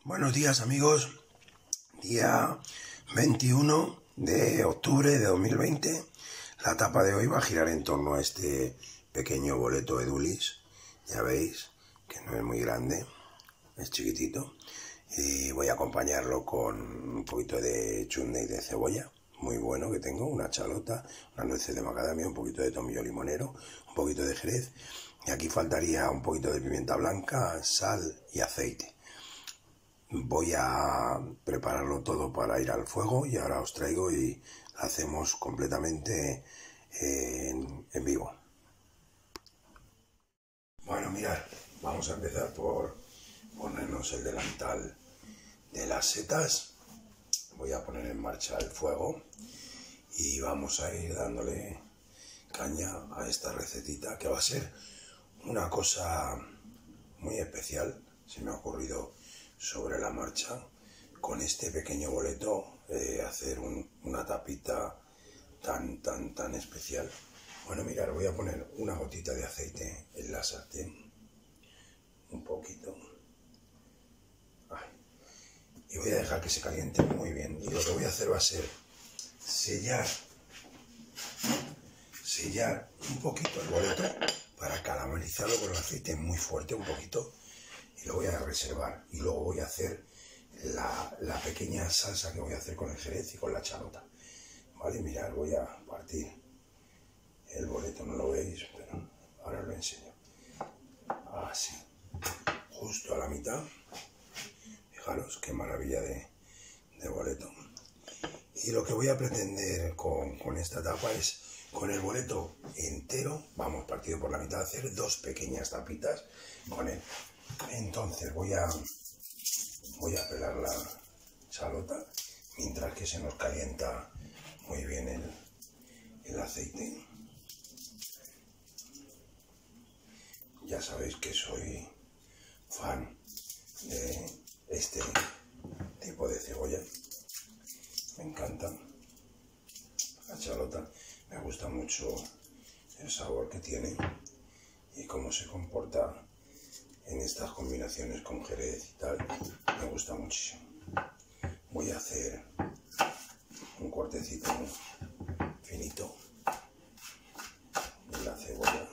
Buenos días amigos, día 21 de octubre de 2020. La tapa de hoy va a girar en torno a este pequeño boleto Edulis. Ya veis que no es muy grande, es chiquitito. Y voy a acompañarlo con un poquito de chutney de cebolla, muy bueno que tengo, una chalota, unas nueces de macadamia, un poquito de tomillo limonero, un poquito de jerez. Y aquí faltaría un poquito de pimienta blanca, sal y aceite. Voy a prepararlo todo para ir al fuego y ahora os traigo y lo hacemos completamente en vivo. Bueno, mirad, vamos a empezar por ponernos el delantal de las setas. Voy a poner en marcha el fuego y vamos a ir dándole caña a esta recetita que va a ser una cosa muy especial. Se me ha ocurrido sobre la marcha con este pequeño boleto hacer una tapita tan especial. Bueno, mirad, voy a poner una gotita de aceite en la sartén, un poquito. Ay. Y voy a dejar que se caliente muy bien. Y lo que voy a hacer va a ser sellar un poquito el boleto para caramelizarlo con el aceite muy fuerte, un poquito, y lo voy a reservar. Y luego voy a hacer la pequeña salsa que voy a hacer con el jerez y con la chalota. Vale, mirad, voy a partir el boleto, no lo veis, pero ahora os lo enseño. Así, justo a la mitad. Fijaros qué maravilla de boleto. Y lo que voy a pretender con esta tapa es, con el boleto entero, vamos partido por la mitad, hacer dos pequeñas tapitas con él. Entonces voy a pelar la chalota mientras que se nos calienta muy bien el aceite. Ya sabéis que soy fan de este tipo de cebolla. Me encanta la chalota, me gusta mucho el sabor que tiene y cómo se comporta en estas combinaciones con jerez y tal, me gusta muchísimo. Voy a hacer un cortecito finito de la cebolla.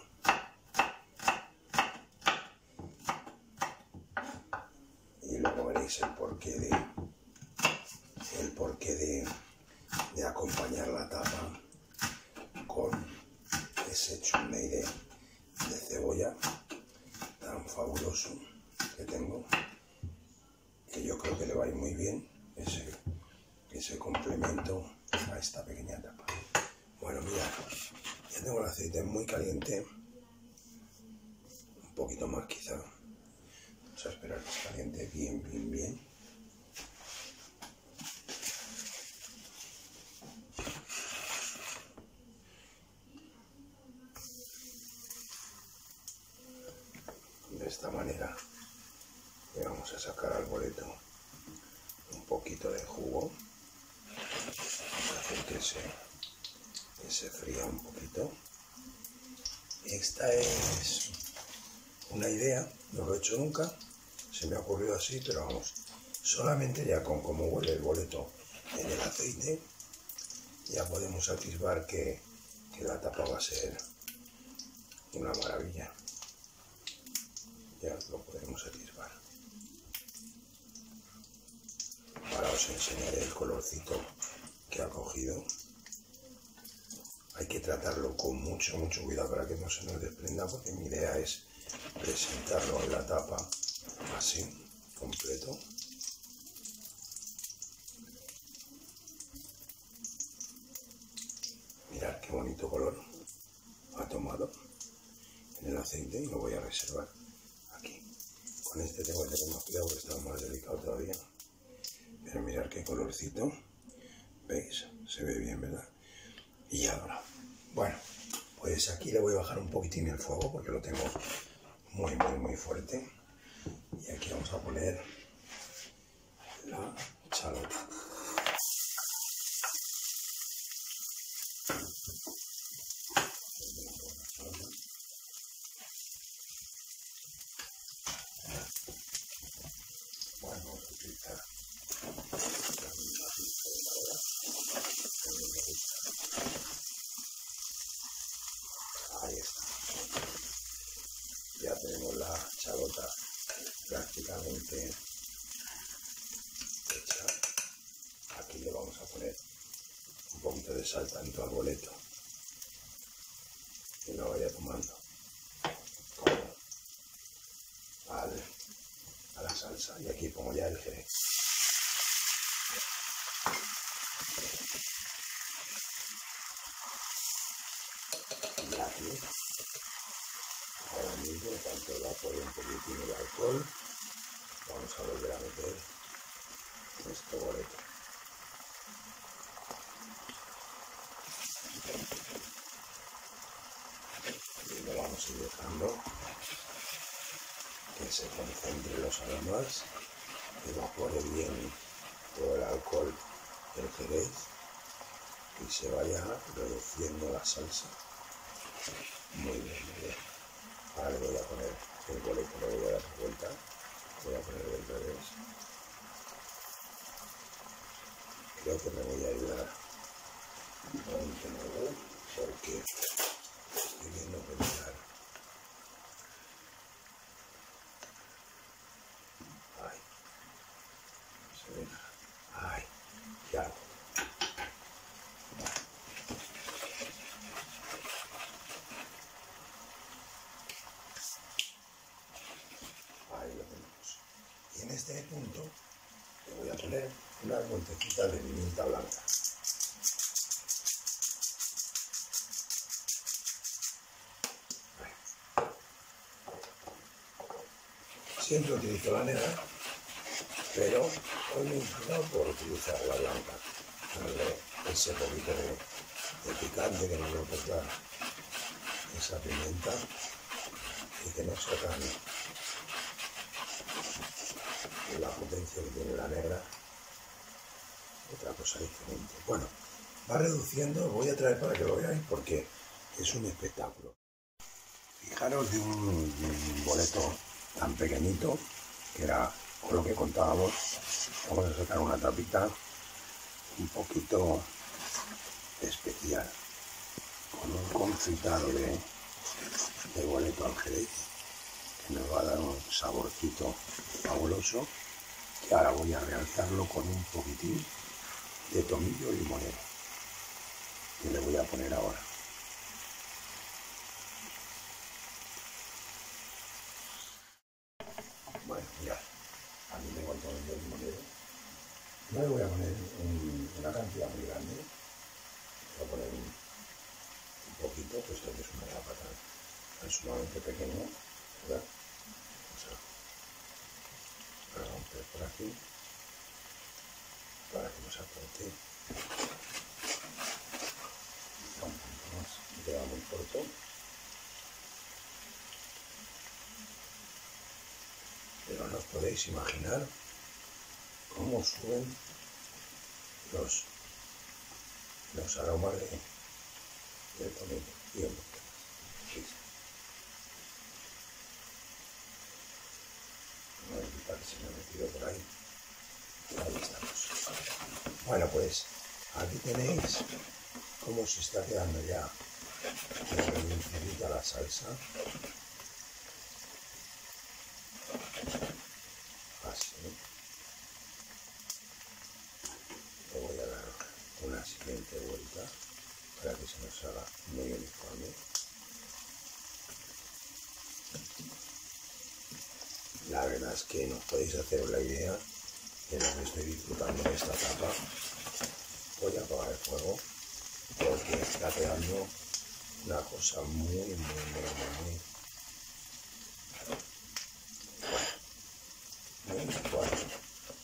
Y luego veréis el porqué de acompañar la tapa con ese chutney de cebolla tan fabuloso que tengo, que yo creo que le va a ir muy bien ese complemento a esta pequeña tapa. Bueno, mira, ya tengo el aceite muy caliente, un poquito más quizá. Vamos a esperar que se caliente bien. De esta manera le vamos a sacar al boleto un poquito de jugo. Vamos a hacer que se fría un poquito. Esta es una idea, no lo he hecho nunca, se me ha ocurrido así, pero vamos, solamente ya con cómo huele el boleto en el aceite, ya podemos atisbar que la tapa va a ser una maravilla. Ya lo podemos atisbar. Ahora os enseñaré el colorcito que ha cogido. Hay que tratarlo con mucho cuidado para que no se nos desprenda, porque mi idea es presentarlo en la tapa así, completo. Mirad qué bonito color ha tomado en el aceite y lo voy a reservar aquí. Con este tengo que tener más cuidado porque está más delicado todavía. Pero mirad qué colorcito. ¿Veis? Se ve bien, ¿verdad? Y ahora, bueno, pues aquí le voy a bajar un poquitín el fuego porque lo tengo muy fuerte. Y aquí vamos a poner la chalota. Bueno, vamos a perfectamente hecha. Aquí le vamos a poner un poquito de sal tanto al boleto y lo vaya tomando como a la salsa. Y aquí pongo ya el jerez. Y aquí ahora mismo, tanto el vapor y un poquitín el alcohol, vamos a volver a meter nuestro boleto. Y lo vamos a ir dejando que se concentren los aromas, que evapore bien todo el alcohol del jerez y se vaya reduciendo la salsa. Muy bien, muy bien. Ahora le voy a poner el boleto, le voy a dar vuelta, voy a poner del revés. Creo que me voy a ayudar con un tenedor porque estoy viendo pensar. Ay, se ve. Ay, ya. Ahí lo tenemos. Y en este punto le voy a poner unas vueltecitas de pimienta blanca. Siempre utilizo la negra, pero hoy me he inclinado por utilizar la blanca, darle ese poquito de picante que nos va a aportar esa pimienta y que no sea tan la potencia que tiene la negra, otra cosa diferente. Bueno, va reduciendo, os voy a traer para que lo veáis porque es un espectáculo. Fijaros de un boleto tan pequeñito, que era con lo que contábamos. Vamos a sacar una tapita un poquito especial, con un confitado de boleto al jerez, que nos va a dar un saborcito fabuloso, que ahora voy a realzarlo con un poquitín de tomillo limonero, que le voy a poner ahora. Bueno, mirad, aquí tengo el tomillo limonero. No le voy a poner una cantidad muy grande, voy a poner un poquito, puesto que es una capa tan sumamente pequeña, ¿verdad? Vamos a romper por aquí para que nos aporte un poquito más. Me queda muy corto. Pero no os podéis imaginar cómo suben los aromas del tomillo y un poquito más. Sí. No voy a quitar que se me ha metido por ahí. Ahí estamos. Bueno, pues aquí tenéis cómo se está quedando ya la salsa. Así. Le voy a dar una siguiente vuelta para que se nos haga muy uniforme. La verdad es que no podéis hacer la idea de lo que estoy disfrutando de esta tapa. Voy a apagar el fuego porque está quedando una cosa muy uniforme.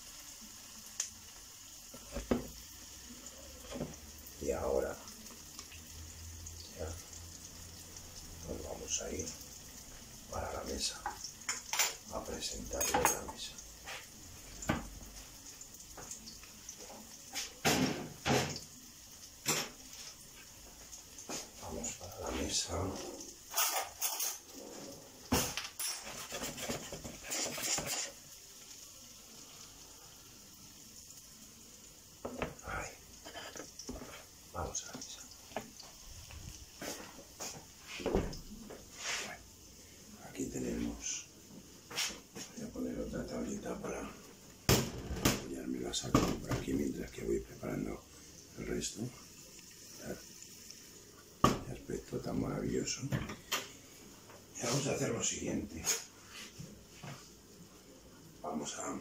Y ahora ya nos vamos a ir para la mesa a presentarlo en la mesa. Vamos para la mesa. Ahí. Vamos a la mesa. Bueno, aquí tenemos. Voy a poner otra tablita. la saco por aquí mientras que voy preparando el resto. Qué aspecto tan maravilloso. Y vamos a hacer lo siguiente. Vamos a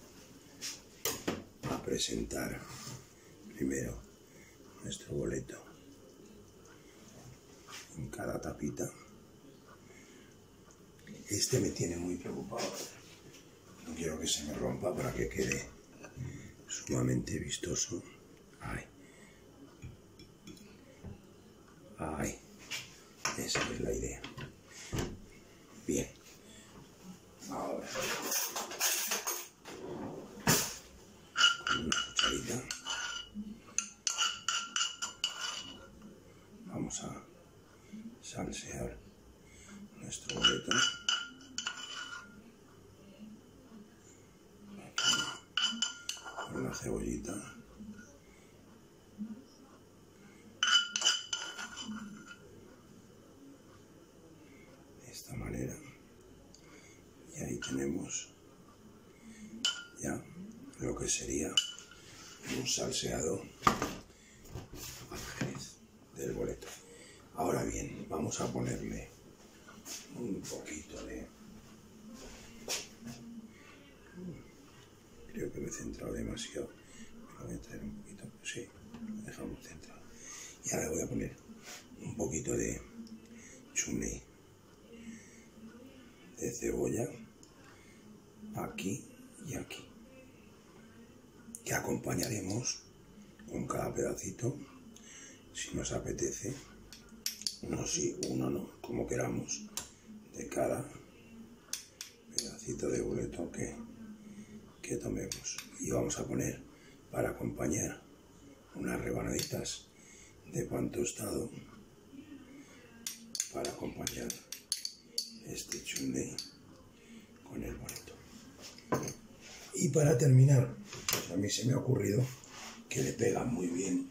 presentar primero nuestro boleto en cada tapita. Este me tiene muy preocupado. No quiero que se me rompa para que quede sumamente vistoso. Ay. Ay. Esa es la idea. Bien. Ahora, con una cucharita, vamos a salsear nuestro boleto. Aquí, con la cebollita. De esta manera. Y ahí tenemos ya lo que sería un salseado del boleto. Ahora bien, vamos a ponerle un poquito de... Creo que me he centrado demasiado. Me voy a traer un poquito, sí, lo dejamos centrado. Y ahora voy a poner un poquito de chutney de cebolla aquí y aquí, que acompañaremos con cada pedacito, si nos apetece, uno sí, uno no, como queramos, de cada pedacito de boleto que tomemos. Y vamos a poner, para acompañar, unas rebanaditas de pan tostado para acompañar este chutney con el boleto. Y para terminar, pues a mí se me ha ocurrido que le pega muy bien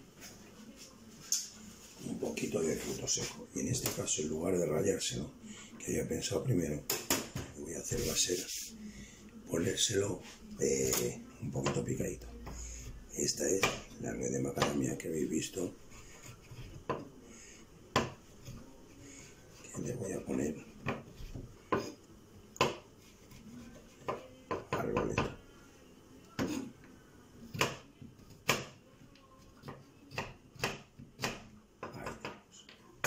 un poquito de fruto seco. Y en este caso, en lugar de rallárselo, que había pensado primero, lo que voy a hacer va a ser ponérselo un poquito picadito. Esta es la nuez de macadamia que habéis visto, que le voy a poner al boleto. Ahí tenemos.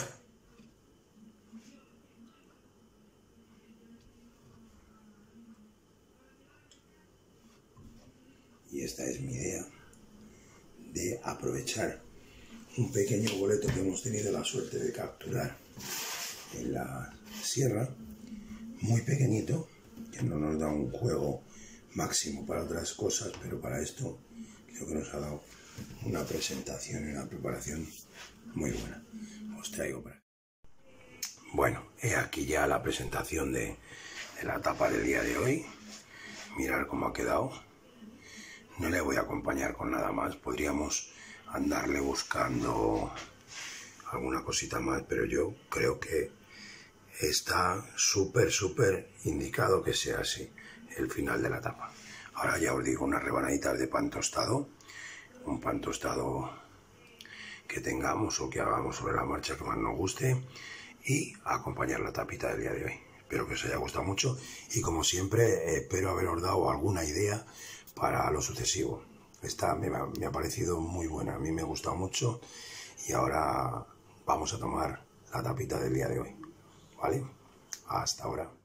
Y esta es mi idea de aprovechar un pequeño boleto que hemos tenido la suerte de capturar en la sierra, muy pequeñito, que no nos da un juego máximo para otras cosas, pero para esto creo que nos ha dado una presentación y una preparación muy buena. Os traigo para aquí. Bueno, he aquí ya la presentación de la tapa del día de hoy. Mirad cómo ha quedado. No le voy a acompañar con nada más, podríamos andarle buscando alguna cosita más, pero yo creo que está súper indicado que sea así el final de la tapa. Ahora ya os digo, unas rebanaditas de pan tostado, un pan tostado que tengamos o que hagamos sobre la marcha que más nos guste, y a acompañar la tapita del día de hoy. Espero que os haya gustado mucho y, como siempre, espero haberos dado alguna idea para lo sucesivo. Esta me ha parecido muy buena, a mí me ha gustado mucho, y ahora vamos a tomar la tapita del día de hoy, ¿vale? Hasta ahora.